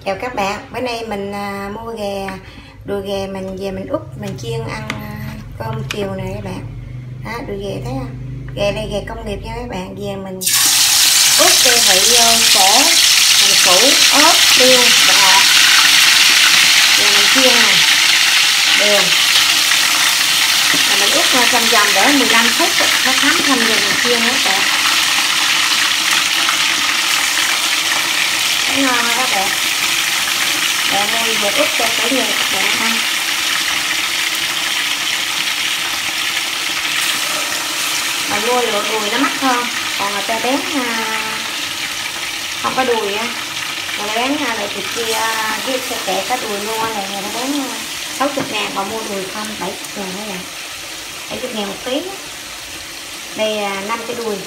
Chào các bạn, bữa nay mình mua đùi gà mình về mình úp mình chiên ăn cơm chiều này các bạn. Đó, đùi gà thấy không? Gà đây gà công nghiệp nha các bạn. Về mình úp gia vị vô cổ, hành củ, ớt, tiêu, bạc. Rồi mình chiên nè, đường. Rồi mình úp trong vòng để 15 phút nó thấm thâm rồi mình chiên hết các bạn. Thấy ngon không các bạn? Rồi đây giờ úp cho cả nhà các bạn ăn. Mà mua lựa đùi nó mắc hơn, còn người ta bán không có đùi á, mà bán loại thịt kia cái xe kẹt cái đùi mua này người ta bán 60.000, còn mua đùi không 70.000 các bạn, 70.000 một ký. Đây 5 cái đùi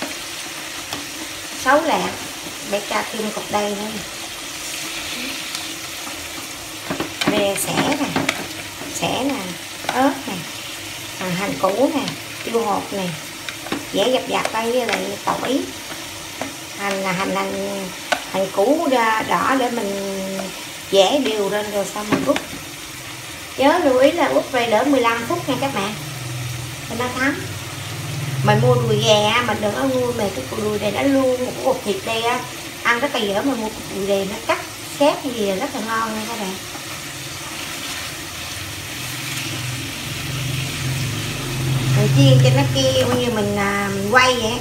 6 lạng, để cho thêm cục đây nữa. Đây xẻ nè, ớt nè, hành củ nè, tiêu hột nè, dẻ dập đây với lại tỏi, hành củ đỏ để mình dẻ đều lên rồi xong mình úp. Nhớ lưu ý là úp về đỡ 15 phút nha các bạn, cho nó thấm. Mình mua đùi gà mình đừng có mua về cái đùi này nó luôn một cục thịt đây á, ăn rất là dở. Mình mua cục đùi này nó cắt xếp cái gì là rất là ngon nha các bạn. Mình chiên cho nó kia như mình quay vậy.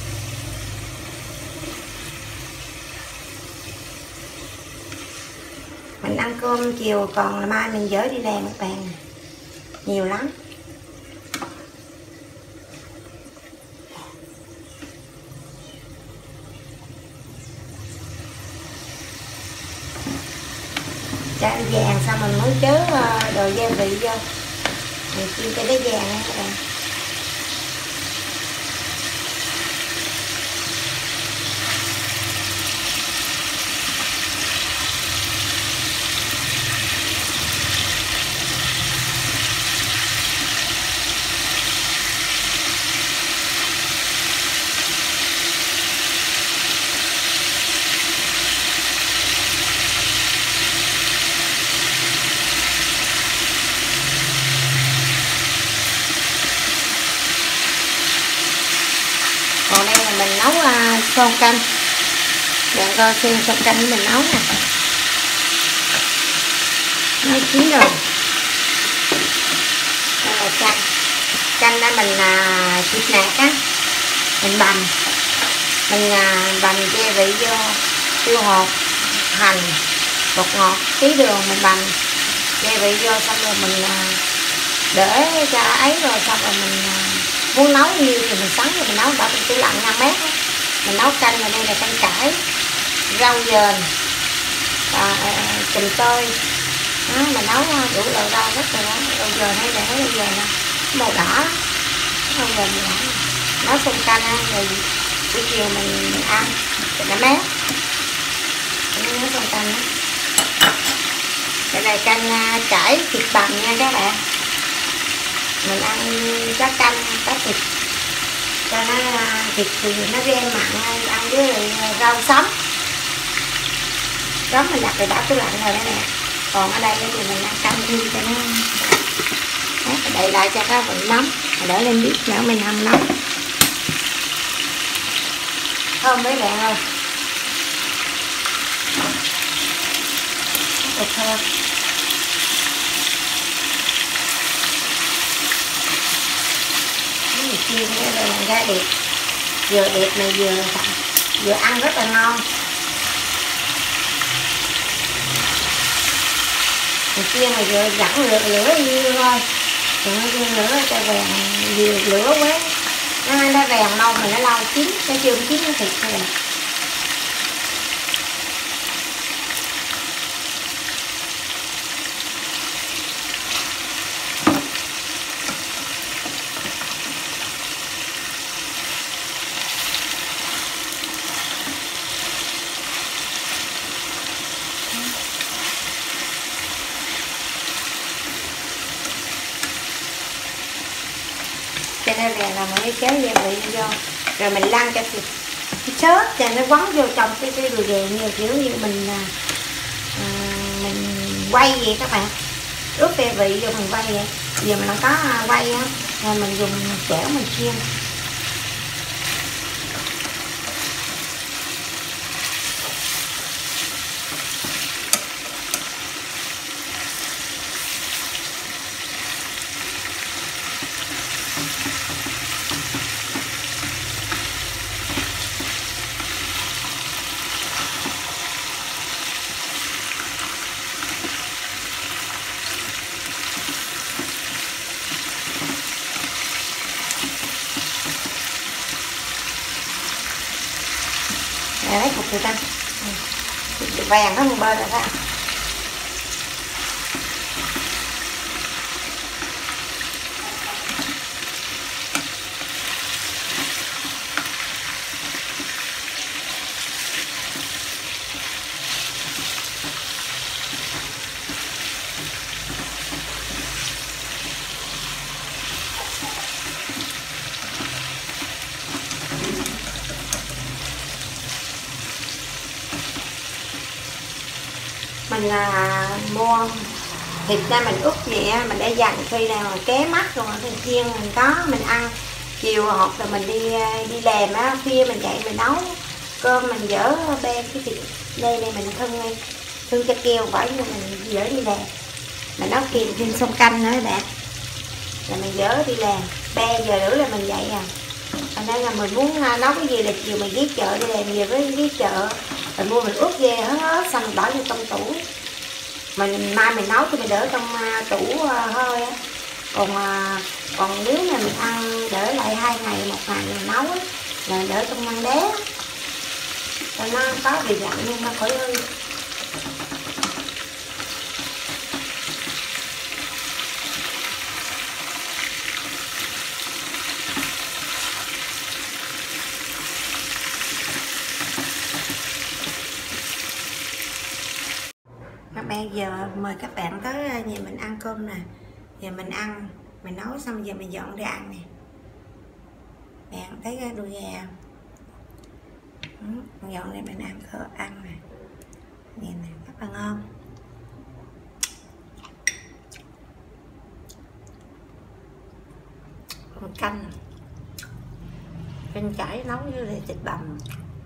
Mình ăn cơm chiều còn là mai mình dỡ đi làm các bạn, nhiều lắm. Cho vàng xong mình mới chớ đồ gia vị vô, mình chiên cho nó vàng nha các bạn. Còn đây là mình nấu son canh, bạn coi xem son canh mình nấu nè, nó chín rồi. Đây là canh đó mình thịt nạc á, mình bằm gia vị vô, tiêu hột, hành, bột ngọt, tí đường, mình bằm gia vị vô xong rồi mình để cho ấy rồi xong rồi mình muốn nấu nhiều thì mình sắn rồi mình nấu bỏ trong tủ lạnh 5 mét. Mình nấu canh và đây là canh cải, rau dền, chùm tơi đó, mình nấu đủ loại rau rất là ngon. Rau dền hay là rau dền màu đỏ, rau dền màu đỏ. Nấu xong canh rồi buổi chiều mình ăn thì nó mát. Mình nấu xong canh đó. Đây là canh cải thịt bằm nha các bạn. Mình ăn cá canh, cá thịt cho nó thịt thì nó ren mặn, ăn với rau sống mình đặt rồi bỏ tủ lạnh rồi đó nè. Còn ở đây thì mình ăn canh thêm cho nó đậy lại cho nó vẫn nóng, để lên bếp nữa mình hâm nóng. Thơm mấy bạn ơi, rất là thơm. Chiên cái này làm ra đẹp, vừa đẹp này vừa ăn rất là ngon. Mình chiên mà vừa dẫn lửa như thôi, đừng có chiên lửa cho vàng, vừa lửa quá nó vàng lâu mà nó lâu chín, nó chưa chín nó thịt thôi. Cho nên là mới kéo gia vị vô, rồi mình lăn cho thịt sớt cho nó quấn vô trong cái đùi gà, như kiểu như mình mình quay vậy các bạn, ướp gia vị vô mình quay vậy. Giờ mình có quay á, rồi mình dùng chảo mình chiên. Lấy cục người ta vàng nó một bên rồi đó. Mình mua thịt ra mình ướp nhẹ, mình để dành khi nào mà ké mắt rồi mình chiên mình có mình ăn chiều, hoặc là mình đi làm á, khuya mình dậy mình nấu cơm, mình dỡ bê cái thịt đây này mình thương cho keo bởi vì mình dỡ đi làm, mình nấu kìm thêm sông canh nữa các bạn, là mình dỡ đi làm 3 giờ rưỡi là mình dậy à. Cho nên là mình muốn nấu cái gì là chiều mình ghé chợ đi làm về với ghé chợ, mình mua mình ướp về hết xong mình bỏ vô trong tủ, mình mai mình nấu thì mình đỡ trong tủ hơi á. Còn nếu mà mình ăn đỡ lại 2 ngày 1 ngày mình nấu á, là đỡ trong ngăn đá cho nó có bị lạnh nhưng nó khỏi hư. Các bạn, giờ mời các bạn tới nhà mình ăn cơm nè. Giờ mình ăn, mình nấu xong giờ mình dọn ra ăn nè. Bạn thấy cái đùi gà mình dọn ra mình ăn nè. Nhìn nè, rất là ngon. Canh chảy nấu với lại thịt bằm.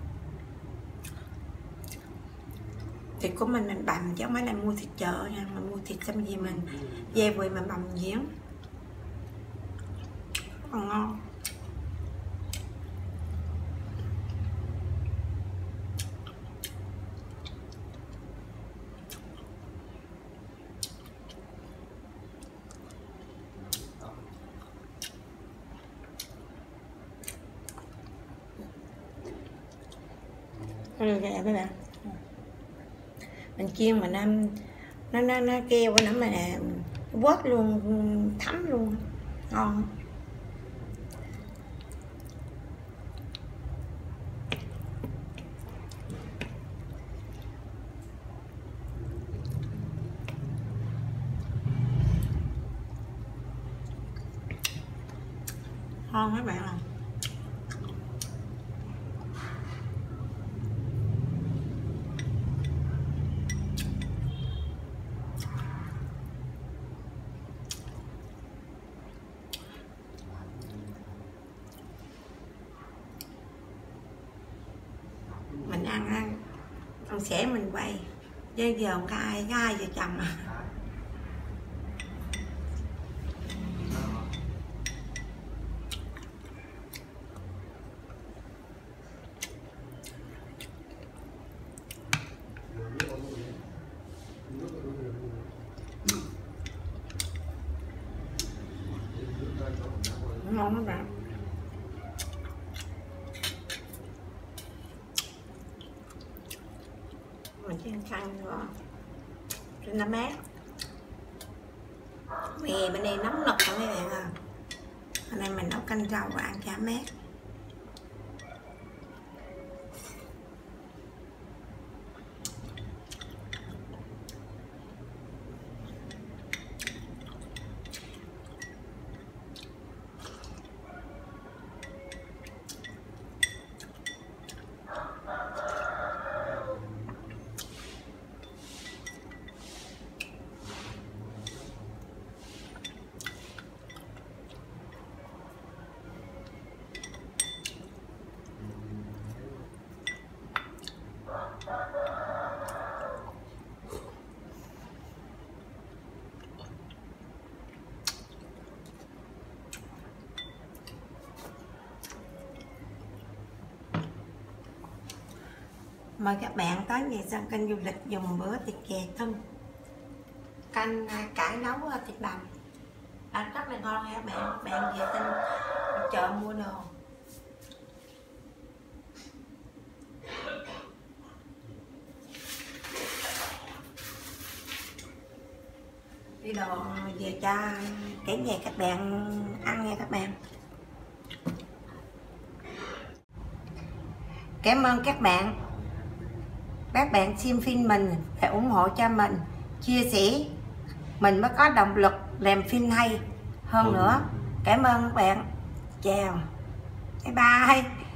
Thịt của mình bằm chứ không phải là mua thịt chợ nha, mà mua thịt xong gì mình về quỳ mình bằm giếng còn ngon. Các bạn, mình chiên mà nó keo nó mà quất luôn, thấm luôn, ngon. Ngon các bạn ạ. Mình ăn sẽ mình quay chứ giờ không có ai vợ chồng à. Ngon các bạn. Mình chiên canh rồi cho nó mát. Mè bên đây nóng nực rồi các bạn à, hôm nay mình nấu canh rau và ăn cho mát. Mời các bạn tới về sân kênh du lịch dùng bữa thịt chè thơm, canh cải nấu thịt bằm ăn rất là ngon nha các bạn. Bạn về tin chợ mua đồ. Đi đồ về cho cả nhà các bạn ăn nha các bạn. Cảm ơn các bạn xem phim mình để ủng hộ cho mình, chia sẻ mình mới có động lực làm phim hay hơn nữa. Cảm ơn các bạn. Chào, bye bye.